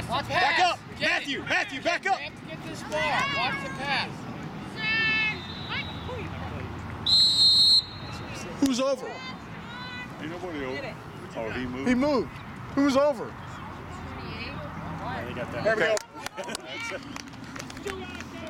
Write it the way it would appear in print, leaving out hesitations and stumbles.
Watch the pass. Back up. Jenny. Matthew, back up. You have to get this far. Watch the pass. Who's over? Ain't nobody over. Oh, he moved? He moved. Who's over? They got that. There we go. That's it.